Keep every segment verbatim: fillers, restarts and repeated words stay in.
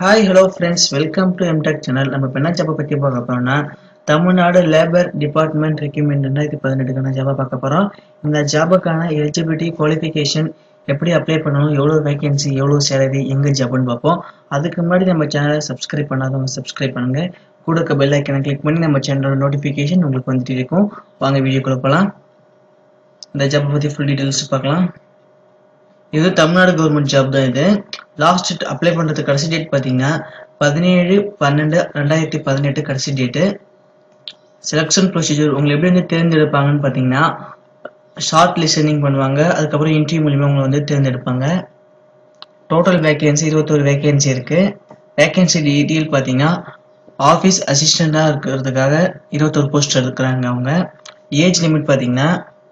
Hi, hello friends. Welcome to M Tech channel. நம்ம என்ன job பத்தி பார்க்க போறோம்னா தமிழ்நாடு லேபர் டிபார்ட்மெண்ட் ரெக்ரூட்மெண்ட் ரெண்டாயிரத்தி பதினெட்டுக்கான ஜாப் பார்க்க போறோம். இந்த ஜாபுக்கான எலிஜிபிலிட்டி குவாலிஃபிகேஷன் எப்படி அப்ளை பண்ணணும், எவ்வளவு வேகன்சி, எவ்வளவு சேலரி, எங்க ஜாப்னு பார்ப்போம். அதுக்கு முன்னாடி நம்ம சேனலை சப்ஸ்கிரைப் பண்ணாதவங்க சப்ஸ்கிரைப் பண்ணுங்க. கூட இருக்க பெல் ஐக்கனை கிளிக் பண்ணி நம்ம சேனலோட நோட்டிஃபிகேஷன் உங்களுக்கு வந்துட்டு இருக்கும். வாங்க வீடியோக்குள்ள போலாம். இந்த ஜாப் பத்தி ஃபுல் டீடைல்ஸ் பார்க்கலாம். இது தமிழ்நாடு கவர்மெண்ட் ஜாப் தான். இது லாஸ்ட் அப்ளை பண்றதுக்கு கடைசி டேட் பாத்தீங்கன்னா பதினேழு பன்னெண்டு ரெண்டாயிரத்தி பதினெட்டு கடைசி டேட்டு. செலக்ஷன் ப்ரொசீஜர் உங்களை எப்படி வந்து தேர்ந்தெடுப்பாங்கன்னு பாத்தீங்கன்னா ஷார்ட் லிஸ்டனிங் பண்ணுவாங்க. அதுக்கப்புறம் இன்டர்வியூ மூலியமா உங்களை வந்து தேர்ந்தெடுப்பாங்க. டோட்டல் வேகன்சி இருபத்தொரு வேகன்சி இருக்கு. வேகன்சி டீட்டெயில் பாத்தீங்கன்னா ஆஃபீஸ் அசிஸ்டண்டா இருக்கிறதுக்காக இருபத்தொரு போஸ்ட் இருக்கிறாங்க. அவங்க ஏஜ் லிமிட் பாத்தீங்கன்னா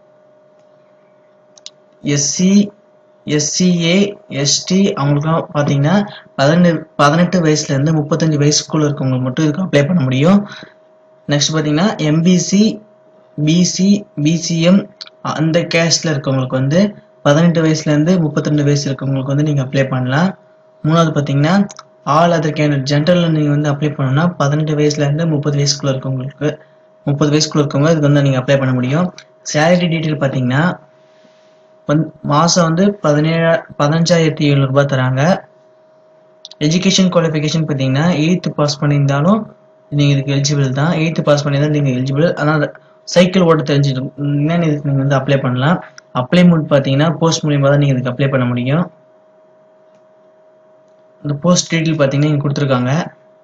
எஸ்சி எஸ்சிஏ எஸ்டி அவங்களுக்குலாம் பார்த்தீங்கன்னா பதினெட்டு பதினெட்டு வயசுல இருந்து முப்பத்தஞ்சு வயசுக்குள்ள இருக்கவங்களுக்கு மட்டும் இதுக்கு அப்ளை பண்ண முடியும். நெக்ஸ்ட் பார்த்தீங்கன்னா எம்பிசி பிசி பிசிஎம் அந்த கேஸ்ட்ல இருக்கவங்களுக்கு வந்து பதினெட்டு வயசுல இருந்து முப்பத்தி ரெண்டு வயசு இருக்கவங்களுக்கு வந்து நீங்க அப்ளை பண்ணலாம். மூணாவது பார்த்தீங்கன்னா ஆல் அதர் கேண்டிடேட் ஜென்ரல்ல நீங்க வந்து அப்ளை பண்ணணும்னா பதினெட்டு வயசுல இருந்து முப்பது வயசுக்குள்ள இருக்கவங்களுக்கு முப்பது வயசுக்குள்ள இருக்கவங்க இதுக்கு வந்து நீங்க அப்ளை பண்ண முடியும். சேலரி டீட்டெயில் பார்த்தீங்கன்னா மாசம் வந்து பதினேழு பதினஞ்சாயிரத்தி எழுநூறு ரூபாய் தராங்க. எஜுகேஷன் குவாலிஃபிகேஷன் பார்த்தீங்கன்னா எயித்து பாஸ் பண்ணியிருந்தாலும் நீங்க இதுக்கு எலிஜிபிள் தான். எயித்து பாஸ் பண்ணியிருந்தா நீங்க எலிஜிபிள். ஆனால் சைக்கிள் ஓட்ட தெரிஞ்சுட்டீங்கன்னா இதுக்கு நீங்க வந்து அப்ளை பண்ணலாம். அப்ளை மூட் பார்த்தீங்கன்னா போஸ்ட் மூலியமா தான் நீங்க இதுக்கு அப்ளை பண்ண முடியும். இந்த போஸ்ட் டீட்டெயில் பார்த்தீங்கன்னா இங்க கொடுத்துருக்காங்க.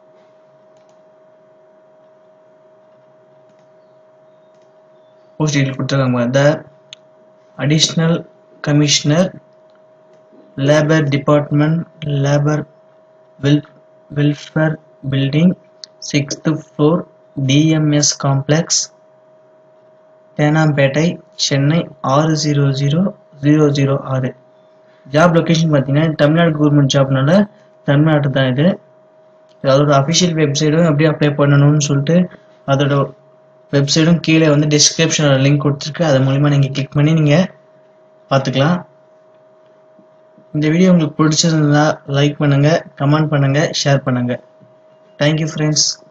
போஸ்ட் டீட்டெயில் கொடுத்துருக்காங்க. The additional commissioner LABOR Department LABOR Welfare Building sixth floor D M S Complex Teynampet Chennai ஆறு ஜீரோ ஜீரோ ஜீரோ ஜீரோ ஆறு. ஜாப் லொகேஷன் பார்த்தீங்கன்னா தமிழ்நாடு கவர்மெண்ட் ஜாப்னால தமிழ்நாட்டு தான். இது அதோட அஃபிஷியல் வெப்சைடும் எப்படி அப்ளை பண்ணணும்னு சொல்லிட்டு அதோட வெப்சைடும் கீழே வந்து டிஸ்கிரிப்ஷனில் லிங்க் கொடுத்துருக்கு. அது மூலிமா நீங்கள் கிளிக் பண்ணி நீங்கள் பார்த்துக்கலாம். இந்த வீடியோ உங்களுக்கு பிடிச்சிருந்தா லைக் பண்ணுங்க, கமெண்ட் பண்ணுங்க, ஷேர் பண்ணுங்க. Thank you friends.